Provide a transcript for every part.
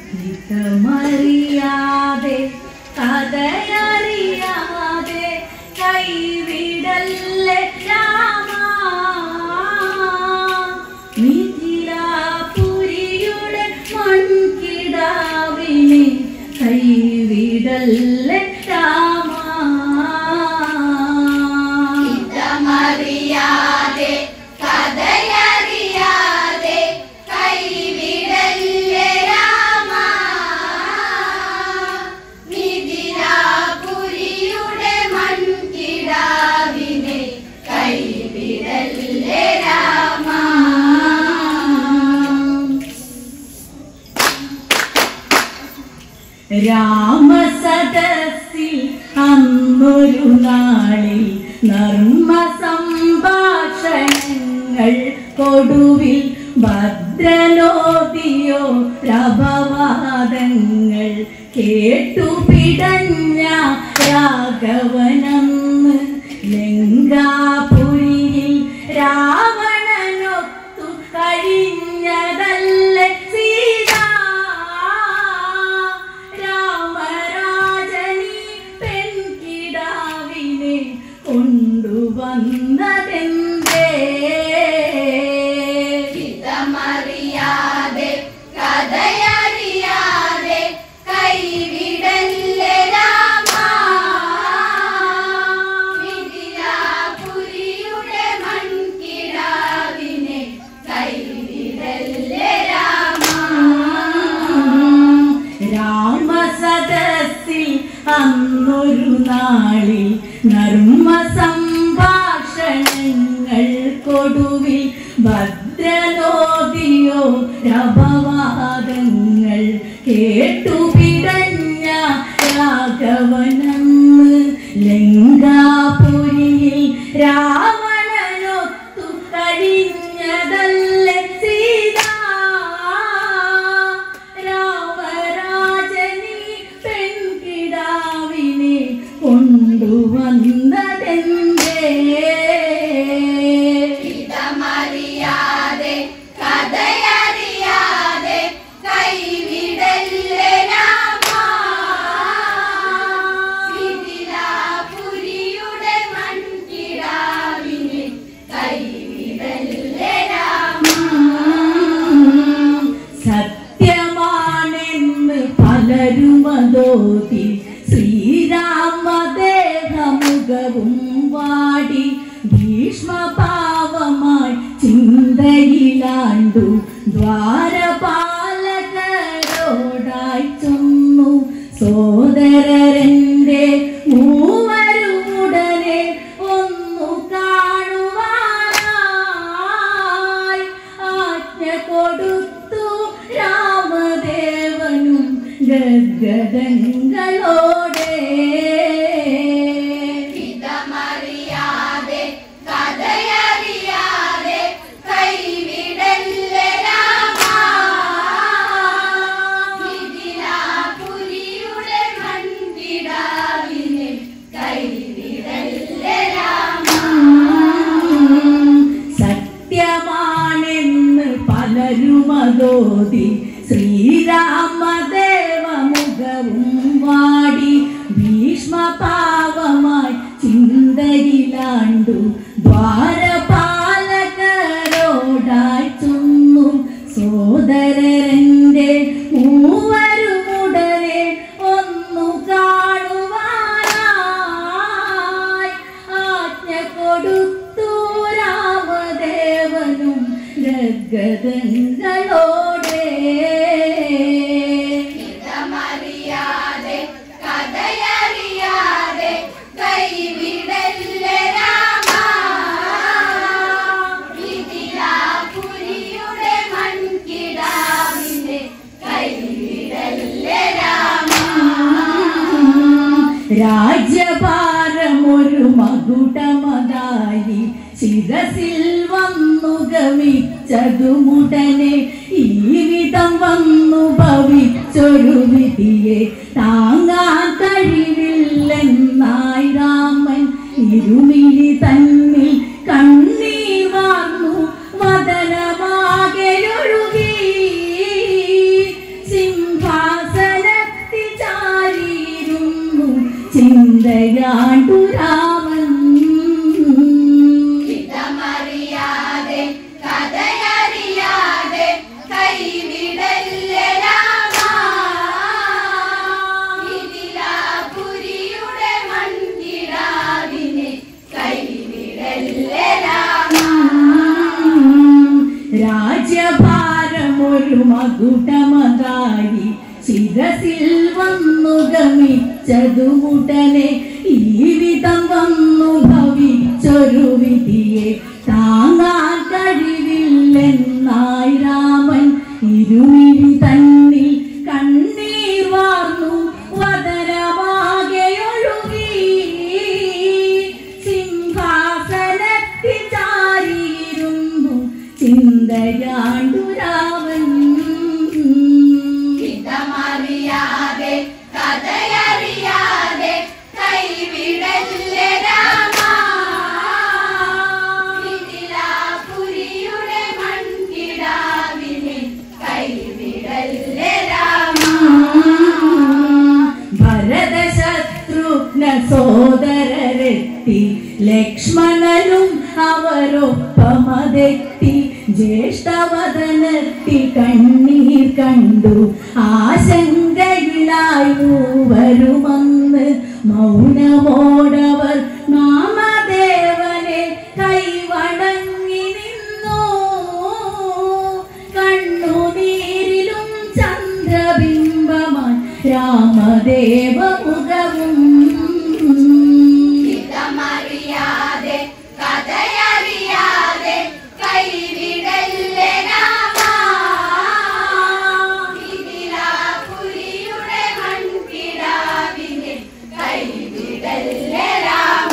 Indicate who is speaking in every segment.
Speaker 1: ിയാതെ കഥയറിയാതെ കൈവിടല്ലേ രാമ മിഥിലാപുരിയുടെ മൺകിടാവിനെ കൈവിടല്ലേ രാമ
Speaker 2: ിയാതെ കഥയറിയാതെ കൈവിടല്ലേ രാമ മിഥിലാപുരിയുടെ മൺകിടാവിനെ കൈവിടല്ലേ രാമ
Speaker 1: രാമസദസ്സിൽ അന്നൊരു നാളിൽ നർമ്മ സംഭാഷണങ്ങൾ കൊടുവിൽ ഭദ്രലോതിയോ പ്രഭവാദങ്ങൾ കേട്ടു പിടഞ്ഞ രാഘവനന്ന് ലങ്കാപുരിയിൽ രാവണനൊത്തു കഴിഞ്ഞതല്ലേ സീത രാമരാജനി പെൺകിടാവിനെ കൊണ്ടുവന്നതെന്തേ
Speaker 2: ഹിതമറിയാതെ കഥയറിയാതെ കൈവിടല്ലേ രാമ മിഥിലാപുരിയുടെ മൺകിടാവിനെ കൈവിടല്ലേ രാമ
Speaker 1: രാമസദസ്സിൽ അന്നൊരു നാളിൽ നർമ്മ സംഭാഷണങ്ങൾ കൊടുവിൽ ഭദ്രലോതിയോ പ്രഭവാദങ്ങൾ കേട്ടു പിടഞ്ഞ രാഘവനന്ന് ലങ്കാപുരിയിൽ രാവണനൊത്തു കഴിഞ്ഞതല്ലേ സീത രാമരാജനി പെൺകിടാവിനെ കൊണ്ടുവന്നതെന്തേ
Speaker 2: ഹിതമറിയാതെ കഥയറിയാതെ കൈവിടല്ലേ രാമ മിഥിലാപുരിയുടെ മൺകിടാവിനെ കൈവിടല്ലേ രാമ
Speaker 1: സത്യമാണെന്ന് പലരുമതോതി ശ്രീരാമദേഹമുഖവും വാടി ഭീഷ്മഭാവമായി ചിന്തയിലാണ്ടു ദ്വാരപാലകരോടായി ചൊന്നു സോദരന്റെ മൂവരുമുടനെ ഒന്നു കാണുവാനായി ആജ്ഞ കൊടുത്തു രാമദേവനും ഗദ്ഗദങ്ങളോടെ
Speaker 2: ഹിതമറിയാതെ കഥയറിയാതെ കൈവിടല്ലേ രാമ മിഥിലാപുരിയുടെ മൺകിടാവിനെ കൈവിടല്ലേ രാമ
Speaker 1: സത്യമാണെന്ന് പലരുമതോതി ശ്രീരാമദേവമുഖവും വാടി ഭീഷ്മഭാവമായി ചിന്തയിലാണ്ടു ദ്വാരപാലകരോടായി ചൊന്നു സോദരന്റെ മൂവരുമുടനെ ഒന്നു കാണുവാനായി ആജ്ഞ കൊടുത്തു രാമദേവനും ഗദ്ഗദങ്ങളോടെ
Speaker 2: ഹിതമറിയാതെ കഥയറിയാതെ കൈവിടല്ലേ രാമ മിഥിലാപുരിയുടെ മൺകിടാവിനെ കൈവിടല്ലേ രാമ
Speaker 1: രാജ്യഭാരമൊരു മകുടമതായി ശിരസിൽ വന്നു ഗമിച്ചതുമുടനെ ഈ വിധം വന്നു ഭവിച്ചൊരു വിധിയെ താങ്ങാൻ കഴിവില്ലെന്നായി രാമൻ ഇരുമിഴി തന്നിൽ കണ്ണീർ വാർന്നു വദനമാകെ ഒഴുകി സിംഹാ ചിന്തയാണ്ടു രാമൻ
Speaker 2: ഹിതമറിയാതെ കഥയറിയാതെ കൈവിടല്ലേ രാമ മിഥിലാപുരിയുടെ മൺകിടാവിനെ കൈവിടല്ലേ രാമ
Speaker 1: രാജ്യഭാരമൊരു മകുടമതായി ശിരസിൽ വന്നു ഗമിച്ചതുമുടനെ ഈ വിധം വന്നു ഭവിച്ചൊരു വിധിയെ താങ്ങാൻ കഴിവില്ലെന്നായി രാമൻ ഇരുമിഴി തന്നിൽ കണ്ണീർ വാർന്നു വദനമാകെയൊഴുകി സിംഹാസനത്തിൽ ചാരിയിരുന്നു ചിന്തയാണ്ടു രാമൻ
Speaker 2: ഹിതമറിയാതെ കഥയറിയാതെ കൈവിടല്ലേ രാമ മിഥിലാപുരിയുടെ മൺകിടാവിനെ കൈവിടല്ലേ രാമ
Speaker 1: ഭരത ശത്രുഘ്ന സോദരരെത്തി ലക്ഷ്മണനും അവരൊപ്പമതെത്തി ജ്യേഷ്ഠവദനത്തിൽ കണ്ണീർ കണ്ടു ആശങ്കയിലായി മൂവരുമന്ന് മൗനമോടവർ നാമദേവനെ കൈവണങ്ങി നിന്നു കണ്ണുനീരിലും ചന്ദ്രബിംബമായി രാമദേവമുഖവും
Speaker 2: ഹിതമറിയാതെ കഥയറിയാതെ കൈവിടല്ലേ രാമ മിഥിലാപുരിയുടെ മൺകിടാവിനെ കൈവിടല്ലേ രാമ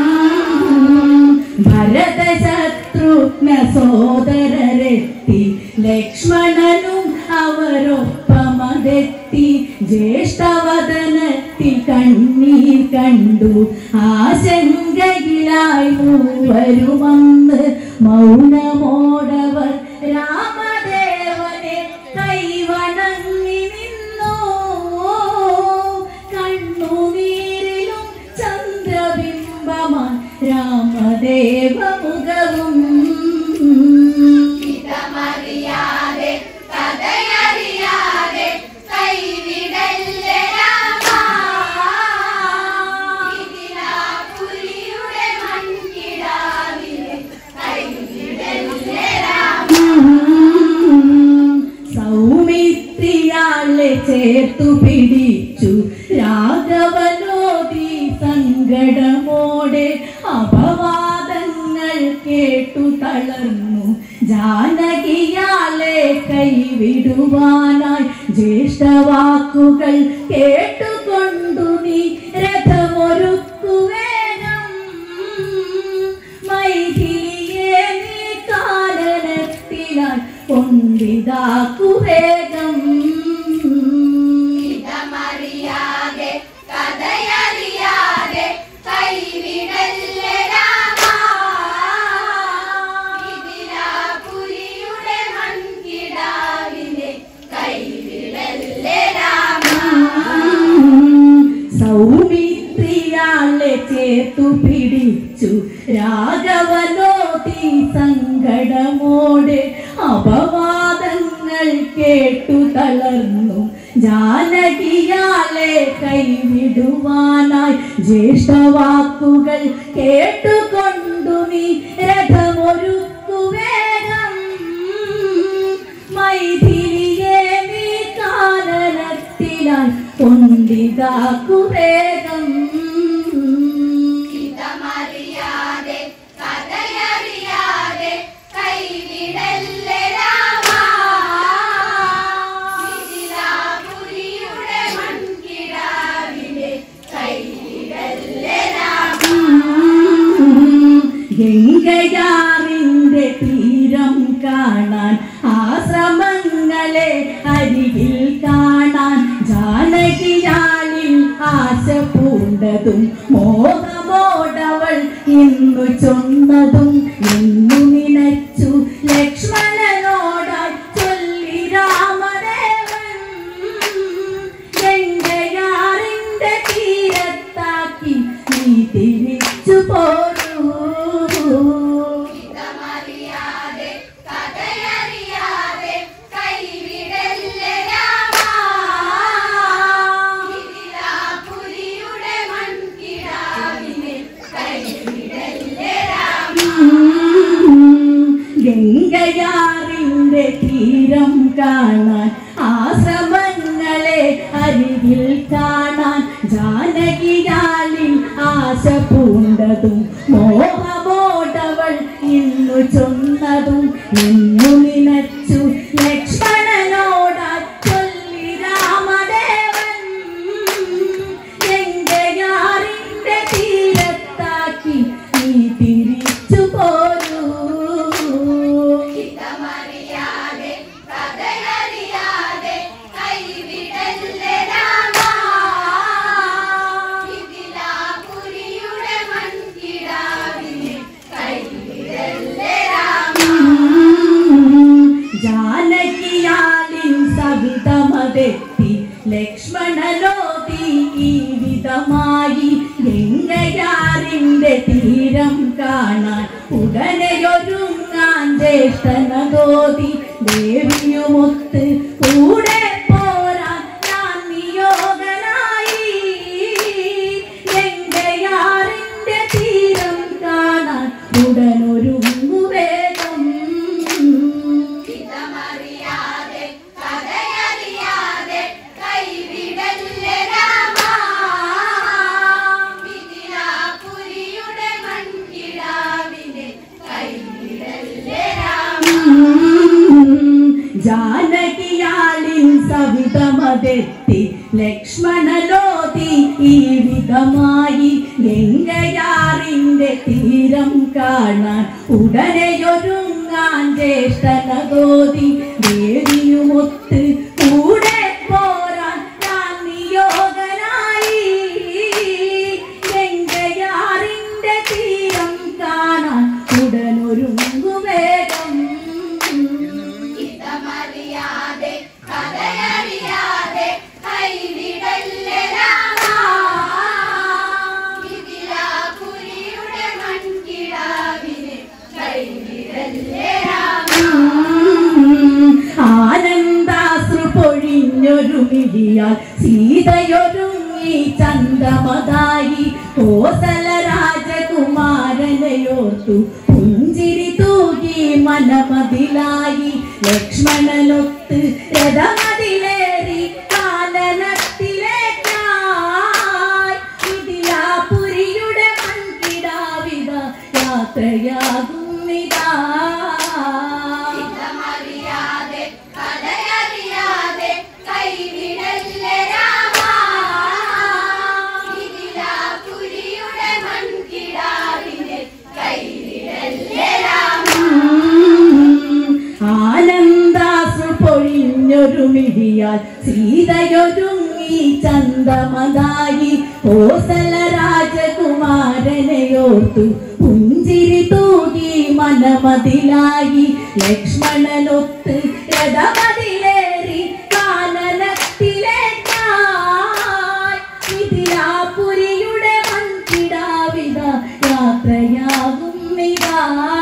Speaker 1: ഭരത ശത്രുഘ്ന സോദരരെത്തി ലക്ഷ്മണനും അവരൊപ്പമതെത്തി ജ്യേഷ്ഠവദനത്തിൽ കണ്ണീർ കണ്ടു ആശങ്കയിലായി മൂവരുമന്ന് മൗനമോടവർ രാമദേവനെ കൈവണങ്ങി നിന്നു കണ്ണുനീരിലും ചന്ദ്രബിംബമായി രാമദേവമുഖവും
Speaker 2: ഹിതമറിയാതെ കഥയറിയാതെ കൈവിടല്ലേ രാമ മിഥിലാപുരിയുടെ മൺകിടാവിനെ കൈവിടല്ലേ രാമ
Speaker 1: സൗമിത്രിയാളെ ചേർത്തു പിടിച്ചു രാഘവനോദി സങ്കടമോടെ അപവാദങ്ങൾ കേട്ടു തളർന്നു ജാനകിയാളെ കൈവിടുവാനായി ജ്യേഷ്ഠവാക്കുകൾ കേട്ടുകൊണ്ടു നീ രഥമൊരുക്കുവേഗം മൈഥിലിയെ നീ കാനനത്തിലായി കൊണ്ടിതാക്കുവേഗം
Speaker 2: ഹിതമറിയാതെ കഥയറിയാതെ കൈവിടല്ലേ രാമ മിഥിലാപുരിയുടെ മൺകിടാവിനെ കൈവിടല്ലേ രാമ
Speaker 1: സൗമിത്രിയാളെ ചേർത്തു പിടിച്ചു രാഘവനോതി സങ്കടമോടെ അപവാദങ്ങൾ കേട്ടു തളർന്നു ജാനകിയാളെ കൈവിടുവാനായി ജ്യേഷ്ഠവാക്കുകൾ കേട്ടുകൊണ്ടു നീ രഥമൊരുക്കുവേഗം മൈഥിലിയെ നീ കാനനത്തിലായി കൊണ്ടിതാക്കുവേഗം
Speaker 2: ഹിതമറിയാതെ കഥയറിയാതെ കൈവിടല്ലേ രാമ മിഥിലാപുരിയുടെ മൺകിടാവിനെ കൈവിടല്ലേ രാമ
Speaker 1: ഗംഗയാറിന്റെ തീരം കാണാൻ ആശ്രമങ്ങളെ അരികിൽ കാണാൻ ജാനകിയാളിൽ ആശ പൂണ്ടതും മോഹമോടവൾ ഇന്നു ചൊന്നതും എന്നു നിനച്ചു ലക്ഷ്മണനോടായി ചൊല്ലി രാമദേവൻ ഗംഗയാറിന്റെ തീരത്താക്കി തീരം കാണാൻ ആശ്രമങ്ങളെ അരികിൽ കാണാൻ ജാനകിയാലിൽ ആശ പൂണ്ടതും മോഹമോടവൾ ഇന്നു ചൊന്നതും ഇന്നു നിനച്ചു ലക്ഷ്മണനോടായി ചൊല്ലി രാമദേവൻ എങ്കയാറിന്റെ തീരത്താക്കി നീ തിരിച്ചു പോരൂ.
Speaker 2: ഹിതമറിയാതെ കഥയറിയാതെ കൈവിടല്ലേ രാമ മിഥിലാപുരിയുടെ മൺകിടാവിനെ കൈവിടല്ലേ രാമ.
Speaker 1: ജാനകിയാലിൻ സവിതമതെത്തി ലക്ഷ്മണനോതി ഈ വിധമായി ഗംഗയാറിന്റെ തീരം കാണാൻ ഉടനെയൊരുങ്ങാൻ ജ്യേഷ്ഠനതോതി ദേവിയുമൊത്ത് കൂടെ പോരാൻ ഞാൻ നിയോഗനായി. ഗംഗയാറിന്റെ തീരം കാണാൻ ഉടനൊരുങ്ങു വേഗം.
Speaker 2: ഹിതമറിയാതെ കഥയറിയാതെ കൈവിടല്ലേ രാമ മിഥിലാപുരിയുടെ മൺകിടാവിനെ കൈവിടല്ലേ രാമ.
Speaker 1: ജാനകിയാലിൻ സവിതമതെത്തി ലക്ഷ്മണനോതി ഈ വിധമായി ഗംഗയാറിന്റെ തീരം കാണാൻ ഉടനെയൊരുങ്ങാൻ ജ്യേഷ്ഠനതോതി ദേവിയുമൊത്ത് കൂടെ പോരാൻ ഞാൻ നിയോഗനായി. ഗംഗയാറിന്റെ തീരം കാണാൻ ഉടനൊരുങ്ങു വേഗം.
Speaker 2: ഹിതമറിയാതെ കഥയറിയാതെ കൈവിടല്ലേ രാമ മിഥിലാപുരിയുടെ മൺകിടാവിനെ കൈവിടല്ലേ രാമ.
Speaker 1: ആനന്ദാശ്രു പൊഴിഞ്ഞൊരു മിഴിയാൽ സീതയൊരുങ്ങി ചന്തമതായി കോസല രാജകുമാരനെയോർത്തു പുഞ്ചിരി തൂകി മനമതിലായി. ലക്ഷ്മണനൊത്ത് രഥമതിലേറി കാനനത്തിലേക്കായി മിഥിലാപുരിയുടെ മൺകിടാവിത യാത്രയാകുന്നിതാ.
Speaker 2: ഹിതമറിയാതെ കഥയറിയാതെ കൈവിടല്ലേ രാമ മിഥിലാപുരിയുടെ മൺകിടാവിനെ കൈവിടല്ലേ രാമ.
Speaker 1: ആനന്ദാശ്രു പൊഴിഞ്ഞൊരു മിഴിയാൽ സീതയൊരുങ്ങി ചന്തമതായി കോസല രാജകുമാരനെയോർത്തു പുഞ്ചിരി തൂകി മനമതിലായി. ലക്ഷ്മണനൊത്ത് രഥമതിലേറി കാനനത്തിലേക്കായി മിഥിലാപുരിയുടെ മൺകിടാവിത യാത്രയാകുന്നിതാ.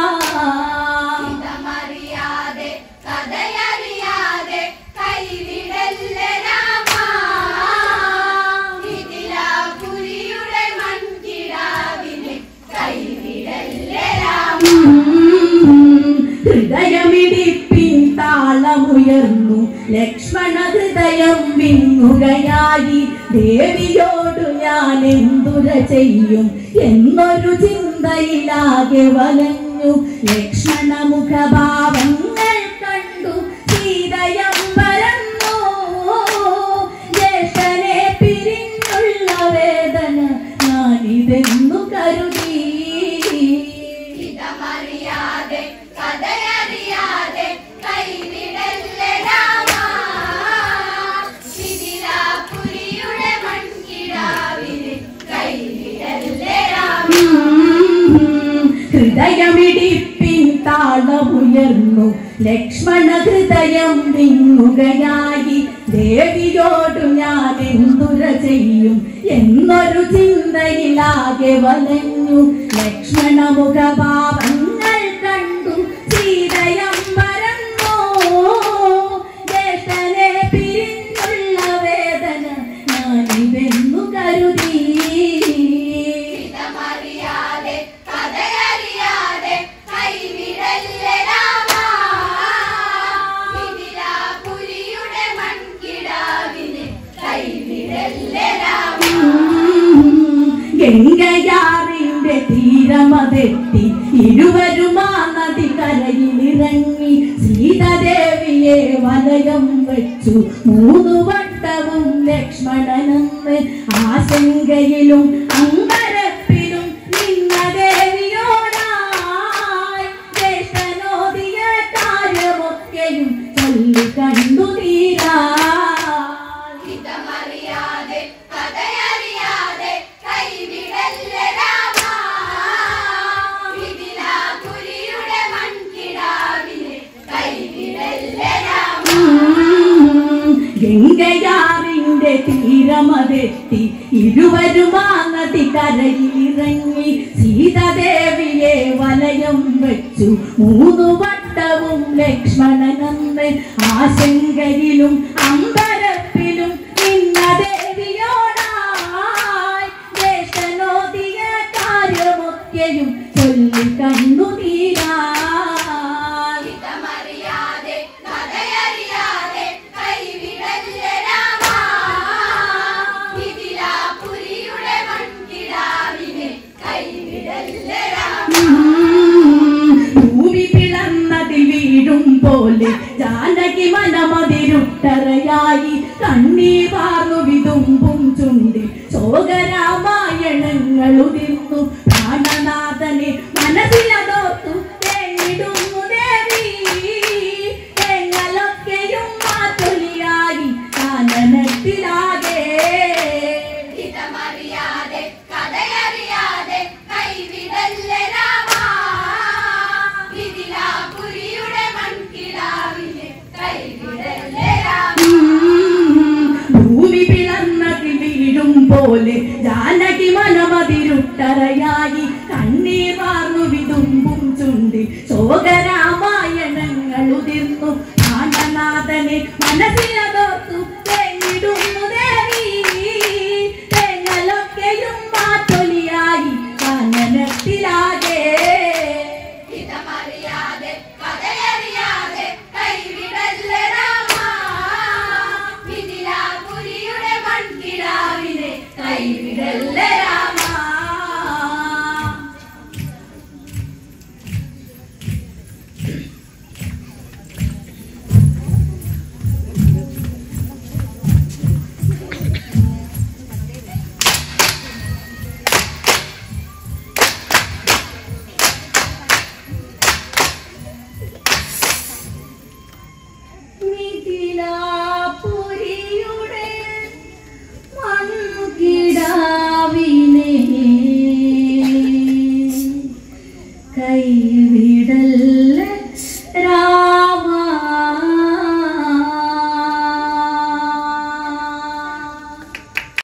Speaker 2: ഹിതമറിയാതെ കഥയറിയാതെ കൈവിടല്ലേ രാമ മിഥിലാപുരിയുടെ മൺകിടാവിനെ കൈവിടല്ലേ രാമ.
Speaker 1: ഹൃദയമിടിപ്പിൻ താളമുയർന്നു ലക്ഷ്മണ ഹൃദയം വിങ്ങുകയായി. ദേവിയോടു ഞാൻ എന്തുര ചെയ്യും എന്നൊരു ചിന്തയിലാകെ വലഞ്ഞു. ലക്ഷ്മണ മുഖഭാവങ്ങൾ കണ്ടു സീതയമ്പരന്നു. ജ്യേഷ്ഠനെ പിരിഞ്ഞുള്ള വേദന ഞാനിതെന്നു കരുതി.
Speaker 2: ഹിതമറിയാതെ കഥയറിയാതെ കൈവിടല്ലേ രാമ മിഥിലാപുരിയുടെ മൺകിടാവിനെ കൈവിടല്ലേ രാമ.
Speaker 1: ഹൃദയമിടിപ്പിൻ താളമുയർന്നു ലക്ഷ്മണ ഹൃദയം വിങ്ങുകയായി. ദേവിയോടു ഞാൻ എന്തുര ചെയ്യും എന്നൊരു ചിന്തയിലാകെ വലഞ്ഞു. ലക്ഷ്മണ മുഖഭാവങ്ങൾ കണ്ടു സീതയമ്പരന്നു. ജ്യേഷ്ഠനെ പിരിഞ്ഞുള്ള വേദന ഞാനിതെന്നു കരുതി.
Speaker 2: ഹിതമറിയാതെ കഥയറിയാതെ കൈവിടല്ലേ രാമ മിഥിലാ
Speaker 1: ഗംഗയാറിന്റെ തീരമതെത്തി ഇരുവരും ആ നദി കരയിലിറങ്ങി സീതാദേവിയെ വലയം വെച്ചു 3 വട്ടവും ലക്ഷ്മണനെന്ന് ആശങ്കയിലും അമ്പരപ്പിലും നിന്ന ദേവിയോടായി ജ്യേഷ്ഠനോദിയ കാര്യമൊക്കെയും ചൊല്ലി കണ്ടു തീരാ
Speaker 2: ഹിതമറിയാതെ കഥയറിയാതെ കൈവിടല്ലേ രാമ മിഥിലാപുരിയുടെ മൺകിടാവിനെ കൈവിടല്ലേ രാമ
Speaker 1: ഗംഗയാറിന്റെ തീരമതെത്തി ഇരുവരും ആ നദി കരയിലിറങ്ങി സീതാദേവിയെ വലയം വെച്ചു 3 വട്ടവും ലക്ഷ്മണനെന്ന് ആശങ്കയിലും അമ്പരപ്പിലും നിന്ന ദേവിയോടായി ജ്യേഷ്ഠനോദിയ കാര്യമൊക്കെയും ചൊല്ലി കണ്ണു തീരാ
Speaker 2: ഹിതമറിയാതെ കഥയറിയാതെ കൈവിടല്ലേ രാമ മിഥിലാപുരിയുടെ മൺകിടാവിനെ കൈവിടല്ലേ രാമ
Speaker 1: ഭൂമി പിളർന്നതിൽ വീഴും പോലെ ജാനകി മനമതിരുട്ടറയായി കണ്ണീർ വാർന്നു വിതുമ്പും ചുണ്ടി ശോകരാമായണങ്ങൾ ഉതിർന്നു പ്രാണനാഥനെ മനസ്സിലതോർത്തു തേങ്ങിടുന്നു ദേവി തെങ്ങലൊക്കെയും മാറ്റൊലിയായി കാനനത്തിലാകെ
Speaker 2: ഹിതമറിയാതെ കഥയറിയാതെ കൈവിടല്ലേ രാമ മിഥിലാപുരിയുടെ മൺകിടാവിനെ കൈവിടല്ലേ രാമ
Speaker 1: ഭൂമി പിളർന്നതിൽ വീഴും പോലെ ജാനകി മനമതിരുട്ടറയായി കണ്ണീർ വാർന്നു വിതുമ്പും ചുണ്ടി ശോകരാമായണങ്ങൾ ഉതിർന്നു പ്രാണനാഥനെ മനസ്സിലതോർത്തു തേങ്ങിടുന്നു ദേവി തെങ്ങലൊക്കെയും മാറ്റൊലിയായി കാനനത്തിലാകെ
Speaker 2: ഹിതമറിയാതെ കഥയറിയാതെ കൈവിടല്ലേ രാമ മിഥിലാപുരിയുടെ മൺകിടാവിനെ കൈവിടല്ലേ രാമ
Speaker 1: മിഥിലാ